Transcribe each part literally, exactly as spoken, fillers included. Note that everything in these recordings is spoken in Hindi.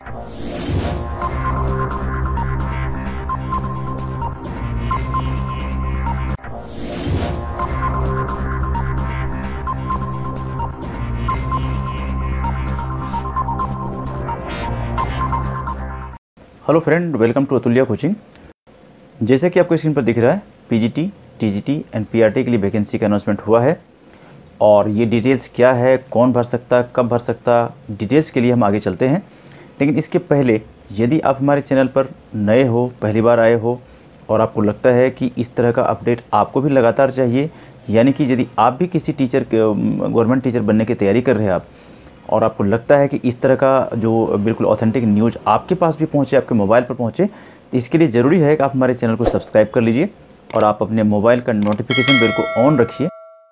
Hello friend, welcome to Atulya coaching. जैसे कि आपको स्क्रीन पर दिख रहा है, पीजीटी, टीजीटी एंड पीआरटी के लिए वैकेंसी का अनाउंसमेंट हुआ है। और ये डिटेल्स क्या है, कौन भर सकता, कब भर सकता, डिटेल्स के लिए हम आगे चलते हैं। लेकिन इसके पहले यदि आप हमारे चैनल पर नए हो, पहली बार आए हो और आपको लगता है कि इस तरह का अपडेट आपको भी लगातार चाहिए, यानी कि यदि आप भी किसी टीचर गवर्नमेंट टीचर बनने की तैयारी कर रहे हैं आप, और आपको लगता है कि इस तरह का जो बिल्कुल ऑथेंटिक न्यूज़ आपके पास भी पहुंचे, आपके मोबाइल पर पहुंचे, तो इसके लिए ज़रूरी है कि आप हमारे चैनल को सब्सक्राइब कर लीजिए और आप अपने मोबाइल का नोटिफिकेशन बेल को ऑन रखिए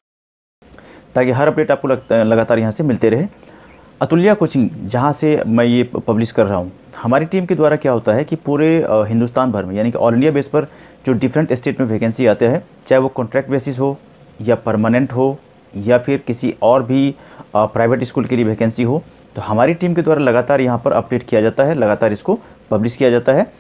ताकि हर अपडेट आपको लगातार यहाँ से मिलते रहे। अतुल्या कोचिंग जहाँ से मैं ये पब्लिश कर रहा हूँ, हमारी टीम के द्वारा क्या होता है कि पूरे हिंदुस्तान भर में, यानी कि ऑल इंडिया बेस पर जो डिफरेंट स्टेट में वैकेंसी आते हैं, चाहे वो कॉन्ट्रैक्ट बेसिस हो या परमानेंट हो या फिर किसी और भी प्राइवेट स्कूल के लिए वैकेंसी हो, तो हमारी टीम के द्वारा लगातार यहाँ पर अपडेट किया जाता है, लगातार इसको पब्लिश किया जाता है।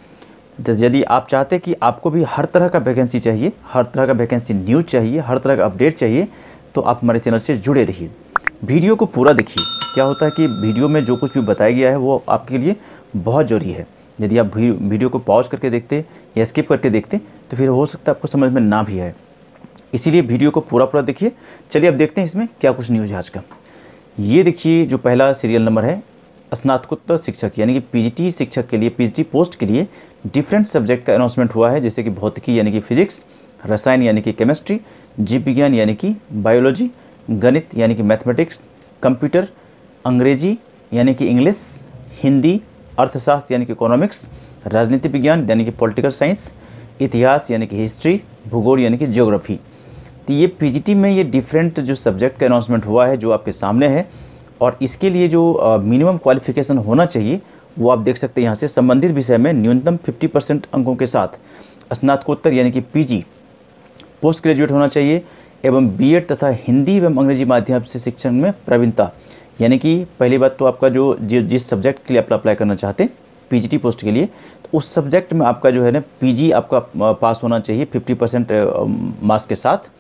यदि आप चाहते हैं कि आपको भी हर तरह का वैकेंसी चाहिए, हर तरह का वैकेंसी न्यूज़ चाहिए, हर तरह का अपडेट चाहिए, तो आप हमारे चैनल से जुड़े रहिए। वीडियो को पूरा देखिए। क्या होता है कि वीडियो में जो कुछ भी बताया गया है वो आपके लिए बहुत ज़रूरी है। यदि आप वीडियो को पॉज करके देखते या स्किप करके देखते तो फिर हो सकता है आपको समझ में ना भी आए, इसीलिए वीडियो को पूरा पूरा देखिए। चलिए अब देखते हैं इसमें क्या कुछ न्यूज़ है आज का। ये देखिए, जो पहला सीरियल नंबर है, स्नातकोत्तर शिक्षक यानी कि पीजीटी शिक्षक के लिए, पीजीटी पोस्ट के लिए डिफरेंट सब्जेक्ट का अनाउंसमेंट हुआ है, जैसे कि भौतिकी यानी कि फिजिक्स, रसायन यानी कि केमिस्ट्री, जीव विज्ञान यानी कि बायोलॉजी, गणित यानी कि मैथमेटिक्स, कंप्यूटर, अंग्रेजी यानी कि इंग्लिश, हिंदी, अर्थशास्त्र यानी कि इकोनॉमिक्स, राजनीति विज्ञान यानी कि पॉलिटिकल साइंस, इतिहास यानी कि हिस्ट्री, भूगोल यानी कि ज्योग्राफी। तो ये पीजीटी में ये डिफरेंट जो सब्जेक्ट का अनाउंसमेंट हुआ है जो आपके सामने है, और इसके लिए जो मिनिमम क्वालिफिकेशन होना चाहिए वो आप देख सकते हैं यहाँ से। संबंधित विषय में न्यूनतम पचास परसेंट अंकों के साथ स्नातकोत्तर यानी कि पीजी पोस्ट ग्रेजुएट होना चाहिए, एवं बीएड तथा हिंदी एवं अंग्रेजी माध्यम से शिक्षण में प्रवीणता, यानी कि पहली बात तो आपका जो जिस सब्जेक्ट के लिए आप अप्लाई करना चाहते हैं पीजीटी पोस्ट के लिए, तो उस सब्जेक्ट में आपका जो है ना पीजी आपका पास होना चाहिए पचास परसेंट मार्क्स के साथ,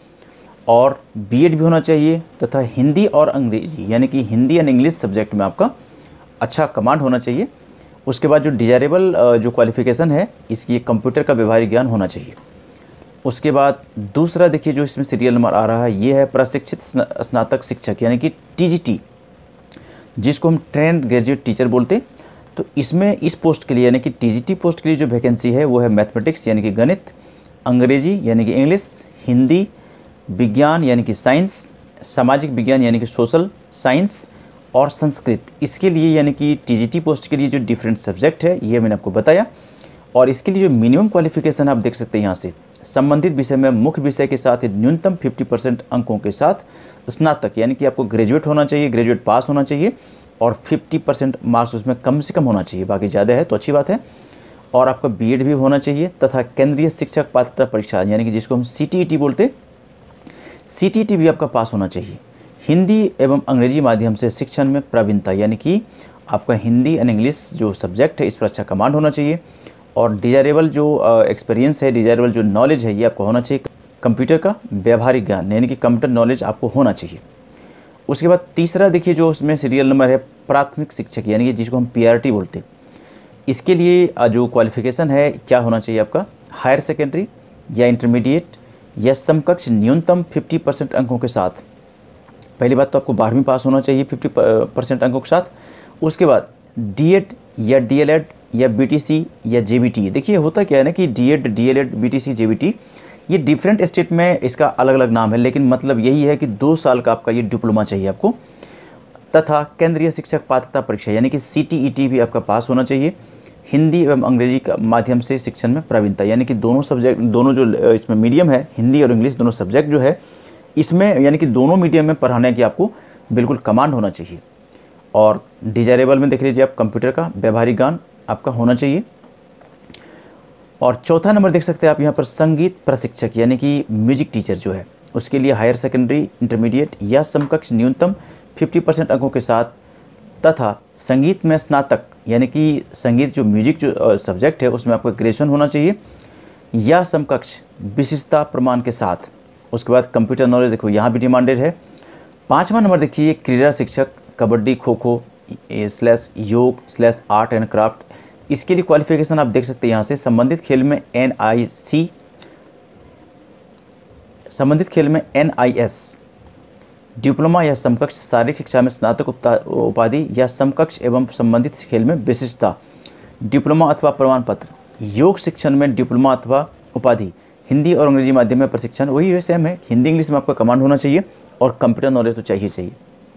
और बीएड भी होना चाहिए, तथा हिंदी और अंग्रेजी यानी कि हिंदी एंड इंग्लिश सब्जेक्ट में आपका अच्छा कमांड होना चाहिए। उसके बाद जो डिजायरेबल जो क्वालिफिकेशन है, इसकी कंप्यूटर का व्यवहारिक ज्ञान होना चाहिए। उसके बाद दूसरा देखिए जो इसमें सीरियल नंबर आ रहा है, ये है प्रशिक्षित स्नातक शिक्षक यानी कि टीजीटी, जिसको हम ट्रेंड ग्रेजुएट टीचर बोलते हैं। तो इसमें इस पोस्ट के लिए यानी कि टीजीटी पोस्ट के लिए जो वैकेंसी है वो है मैथमेटिक्स यानी कि गणित, अंग्रेजी यानी कि इंग्लिश, हिंदी, विज्ञान यानी कि साइंस, सामाजिक विज्ञान यानी कि सोशल साइंस, और संस्कृत। इसके लिए यानी कि टीजीटी पोस्ट के लिए जो डिफरेंट सब्जेक्ट है ये मैंने आपको बताया, और इसके लिए जो मिनिमम क्वालिफिकेशन आप देख सकते हैं यहाँ से, संबंधित विषय में मुख्य विषय के साथ न्यूनतम पचास परसेंट अंकों के साथ स्नातक यानी कि आपको ग्रेजुएट होना चाहिए, ग्रेजुएट पास होना चाहिए, और पचास परसेंट मार्क्स उसमें कम से कम होना चाहिए, बाकी ज़्यादा है तो अच्छी बात है, और आपका बीएड भी होना चाहिए, तथा केंद्रीय शिक्षक पात्रता परीक्षा यानी कि जिसको हम सीटीईटी बोलते, सीटीईटी भी आपका पास होना चाहिए। हिंदी एवं अंग्रेजी माध्यम से शिक्षण में प्रवीणता यानी कि आपका हिंदी एंड इंग्लिश जो सब्जेक्ट है इस पर अच्छा कमांड होना चाहिए, और डिजायरेबल जो एक्सपीरियंस है, डिजायरेबल जो नॉलेज है ये आपको होना चाहिए। कंप्यूटर का व्यवहारिक ज्ञान यानी कि कंप्यूटर नॉलेज आपको होना चाहिए। उसके बाद तीसरा देखिए जो उसमें सीरियल नंबर है, प्राथमिक शिक्षक यानी कि जिसको हम पीआरटी बोलते हैं। इसके लिए जो क्वालिफिकेशन है क्या होना चाहिए आपका, हायर सेकेंडरी या इंटरमीडिएट या समकक्ष न्यूनतम पचास परसेंट अंकों के साथ। पहली बात तो आपको बारहवीं पास होना चाहिए पचास परसेंट अंकों के साथ। उसके बाद डीएड या डीएलएड या बीटीसी या जेबीटी। देखिए होता क्या है ना कि डीएड, डीएलएड, बीटीसी, जेबीटी ये डिफरेंट स्टेट में इसका अलग अलग नाम है, लेकिन मतलब यही है कि दो साल का आपका ये डिप्लोमा चाहिए आपको, तथा केंद्रीय शिक्षक पात्रता परीक्षा यानी कि सीटीईटी भी आपका पास होना चाहिए। हिंदी एवं अंग्रेजी का माध्यम से शिक्षण में प्रवीणता यानी कि दोनों सब्जेक्ट, दोनों जो इसमें मीडियम है हिंदी और इंग्लिश दोनों सब्जेक्ट जो है इसमें, यानी कि दोनों मीडियम में पढ़ाने की आपको बिल्कुल कमांड होना चाहिए। और डिजायरेबल में देख लीजिए आप कंप्यूटर का व्यवहारिक ज्ञान आपका होना चाहिए। और चौथा नंबर देख सकते हैं आप यहाँ पर संगीत प्रशिक्षक यानी कि म्यूजिक टीचर जो है उसके लिए हायर सेकेंडरी, इंटरमीडिएट या समकक्ष न्यूनतम पचास परसेंट अंकों के साथ तथा संगीत में स्नातक यानी कि संगीत जो म्यूजिक जो सब्जेक्ट है उसमें आपका ग्रेजुएशन होना चाहिए या समकक्ष विशिष्टता प्रमाण के साथ। उसके बाद कंप्यूटर नॉलेज देखो यहाँ भी डिमांडेड है। पाँचवा नंबर देखिए क्रीड़ा शिक्षक, कबड्डी, खो खो स्लैश योग स्लैश आर्ट एंड क्राफ्ट, इसके लिए क्वालिफिकेशन आप देख सकते हैं यहाँ से। संबंधित खेल में एन आई सी संबंधित खेल में एन आई एस डिप्लोमा या समकक्ष, शारीरिक शिक्षा में स्नातक उपाधि या समकक्ष एवं संबंधित खेल में विशिष्टता, डिप्लोमा अथवा प्रमाण पत्र, योग शिक्षण में डिप्लोमा अथवा उपाधि, हिंदी और अंग्रेजी माध्यम में प्रशिक्षण, वही है सेम है, हिंदी इंग्लिश में आपका कमांड होना चाहिए और कंप्यूटर नॉलेज तो चाहिए चाहिए।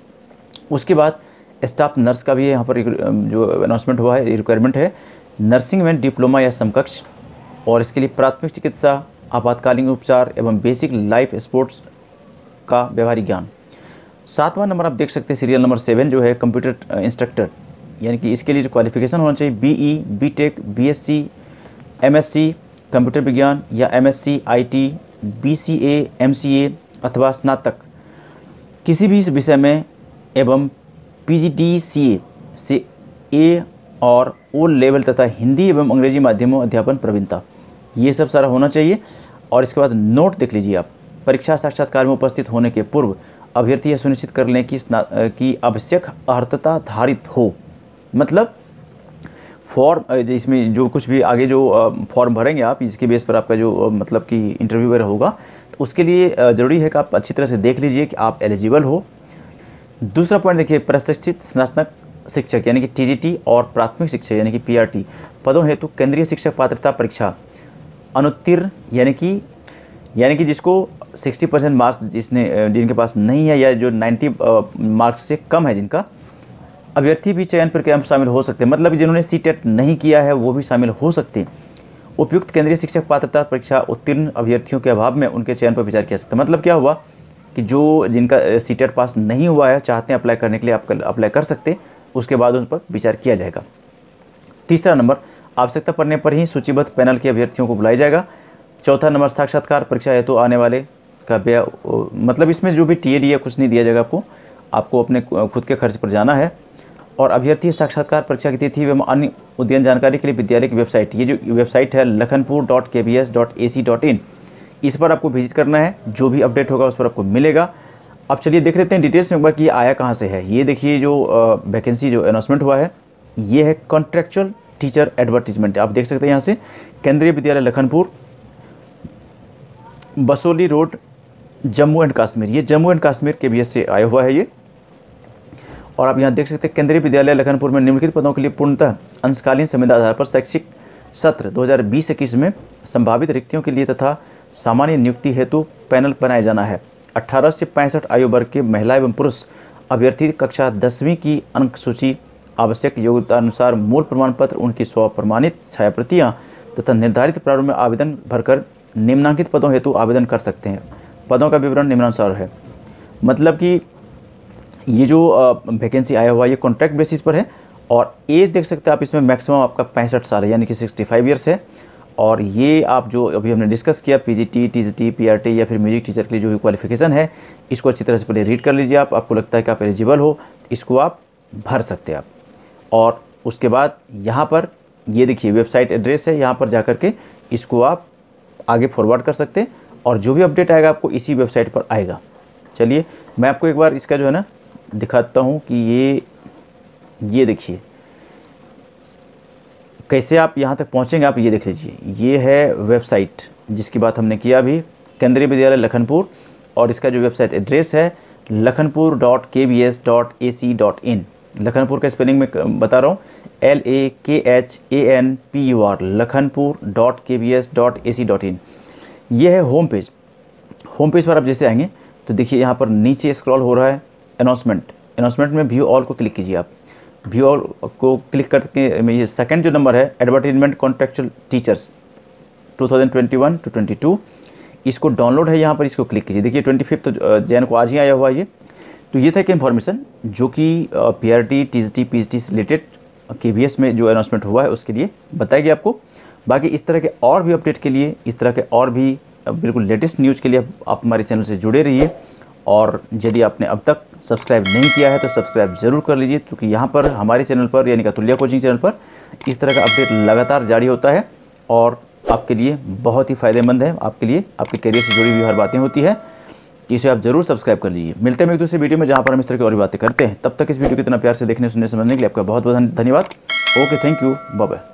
उसके बाद स्टाफ नर्स का भी यहाँ पर जो अनाउंसमेंट हुआ है रिक्वायरमेंट है, नर्सिंग में डिप्लोमा या समकक्ष, और इसके लिए प्राथमिक चिकित्सा, आपातकालीन उपचार एवं बेसिक लाइफ स्पोर्ट्स का व्यवहारिक ज्ञान। सातवां नंबर आप देख सकते हैं सीरियल नंबर सेवन जो है कंप्यूटर इंस्ट्रक्टर, यानी कि इसके लिए जो क्वालिफिकेशन होना चाहिए BE, BTech, BSc, MSc computer विज्ञान या एमएससी आईटी, बीसीए, एमसीए अथवा स्नातक किसी भी विषय में एवं पीजीडीसीए से ए और ओ लेवल तथा हिंदी एवं अंग्रेजी माध्यमों अध्यापन प्रवीणता, ये सब सारा होना चाहिए। और इसके बाद नोट देख लीजिए आप, परीक्षा साक्षात्कार में उपस्थित होने के पूर्व अभ्यर्थी यह सुनिश्चित कर लें कि कि आवश्यक अर्हता धारित हो। मतलब फॉर्म इसमें जो कुछ भी आगे जो फॉर्म भरेंगे आप, इसके बेस पर आपका जो मतलब कि इंटरव्यू वगैरह होगा, तो उसके लिए ज़रूरी है कि आप अच्छी तरह से देख लीजिए कि आप एलिजिबल हो। दूसरा पॉइंट देखिए, प्रशिक्षित स्नातक शिक्षक यानी कि टीजीटी और प्राथमिक शिक्षक यानी कि पीआरटी पदों हेतु केंद्रीय शिक्षक पात्रता परीक्षा अनुत्तीर्ण यानी कि यानी कि जिसको साठ परसेंट मार्क्स जिसने जिनके पास नहीं है या जो नब्बे मार्क्स से कम है जिनका, अभ्यर्थी भी चयन प्रक्रिया में शामिल हो सकते हैं। मतलब जिन्होंने सीटेट नहीं किया है वो भी शामिल हो सकते हैं। उपयुक्त केंद्रीय शिक्षक पात्रता परीक्षा उत्तीर्ण अभ्यर्थियों के अभाव में उनके चयन पर विचार किया सकता है। मतलब क्या हुआ कि जो जिनका सीटेट पास नहीं हुआ है, चाहते हैं अप्लाई करने के लिए, आप अप्लाई कर सकते हैं, उसके बाद उन पर विचार किया जाएगा। तीसरा नंबर, आवश्यकता पड़ने पर ही सूचीबद्ध पैनल के अभ्यर्थियों को बुलाया जाएगा। चौथा नंबर, साक्षात्कार परीक्षा हेतु आने वाले का व्यय, मतलब इसमें जो भी टी ए डी है कुछ नहीं दिया जाएगा आपको, आपको अपने खुद के खर्च पर जाना है। और अभ्यर्थी साक्षात्कार परीक्षा की तिथि एवं अन्य उद्यन जानकारी के लिए विद्यालय की वेबसाइट, ये जो वेबसाइट है Lakhanpur dot K B S dot A C dot in, इस पर आपको विजिट करना है। जो भी अपडेट होगा उस पर आपको मिलेगा। अब चलिए देख लेते हैं डिटेल्स में एक बार कि ये आया कहाँ से है। ये देखिए जो वैकेंसी जो अनाउंसमेंट हुआ है, ये है कॉन्ट्रेक्चुअल टीचर एडवर्टीजमेंट। आप देख सकते हैं यहाँ से, केंद्रीय विद्यालय लखनपुर, बसोली रोड, जम्मू एंड कश्मीर। ये जम्मू एंड कश्मीर के बी एस से आया हुआ है ये। और आप यहाँ देख सकते हैं, केंद्रीय विद्यालय लखनपुर में निम्नलिखित पदों के लिए पूर्णतः अंशकालीन संविदा आधार पर शैक्षिक सत्र दो हज़ार बीस इक्कीस में संभावित रिक्तियों के लिए तथा सामान्य नियुक्ति हेतु पैनल बनाया जाना है। अठारह से पैंसठ आयु वर्ग के महिला एवं पुरुष अभ्यर्थी कक्षा दसवीं की अंक सूची, आवश्यक योग्यता अनुसार मूल प्रमाण पत्र, उनकी स्व प्रमाणित छायाप्रतियाँ तथा निर्धारित प्रारूप में आवेदन भरकर निम्नांकित पदों हेतु आवेदन कर सकते हैं। पदों का विवरण निम्नानुसार है। मतलब कि ये जो वैकेंसी आया हुआ है ये कॉन्ट्रैक्ट बेसिस पर है। और एज देख सकते हैं आप, इसमें मैक्सिमम आपका पैंसठ साल है यानी कि सिक्सटी फाइव ईयर्स है। और ये आप जो अभी हमने डिस्कस किया, पीजीटी, टीजीटी, पीआरटी या फिर म्यूजिक टीचर के लिए जो क्वालिफिकेशन है, इसको अच्छी तरह से पहले रीड कर लीजिए आप। आपको लगता है कि आप एलिजिबल हो, इसको आप भर सकते हैं आप। और उसके बाद यहाँ पर ये देखिए वेबसाइट एड्रेस है, यहाँ पर जा कर के इसको आप आगे फॉरवर्ड कर सकते हैं और जो भी अपडेट आएगा आपको इसी वेबसाइट पर आएगा। चलिए मैं आपको एक बार इसका जो है ना दिखाता हूँ कि ये ये देखिए कैसे आप यहाँ तक पहुँचेंगे। आप ये देख लीजिए, ये है वेबसाइट जिसकी बात हमने किया अभी, केंद्रीय विद्यालय लखनपुर, और इसका जो वेबसाइट एड्रेस है Lakhanpur dot K B S dot A C dot in. Lakhanpur का स्पेलिंग में बता रहा हूँ, L A K H A N P U R, Lakhanpur dot K B S dot A C dot in. ये है होम पेज। होम पेज पर आप जैसे आएंगे तो देखिए यहाँ पर नीचे स्क्रॉल हो रहा है अनाउंसमेंट। अनाउंसमेंट में व्यू ऑल को क्लिक कीजिए आप। व्यू ऑल को क्लिक करके ये सेकंड जो नंबर है advertisement contractual teachers two thousand twenty one to twenty two, इसको डाउनलोड है यहाँ पर, इसको क्लिक कीजिए। देखिए ट्वेंटी फिफ्थ जैन को आज ही आया हुआ ये। तो ये था कि इन्फॉर्मेशन जो कि P R T, T G T, P G T से रिलेटेड के वी एस में जो अनाउंसमेंट हुआ है उसके लिए बताएगी आपको। बाकी इस तरह के और भी अपडेट के लिए, इस तरह के और भी बिल्कुल लेटेस्ट न्यूज़ के लिए आप हमारे चैनल से जुड़े रहिए और यदि आपने अब तक सब्सक्राइब नहीं किया है तो सब्सक्राइब ज़रूर कर लीजिए, क्योंकि यहाँ पर हमारे चैनल पर यानी कि अतुल्या कोचिंग चैनल पर इस तरह का अपडेट लगातार जारी होता है और आपके लिए बहुत ही फ़ायदेमंद है। आपके लिए आपके करियर से जुड़ी हुई हर बातें होती है, इसे आप ज़रूर सब्सक्राइब कर लीजिए। मिलते हैं एक दूसरे वीडियो में जहाँ पर हम इस तरह की और भी बातें करते हैं। तब तक इस वीडियो को इतना प्यार से देखने सुनने समझने के लिए आपका बहुत बहुत धन्यवाद। Okay, thank you, bye bye.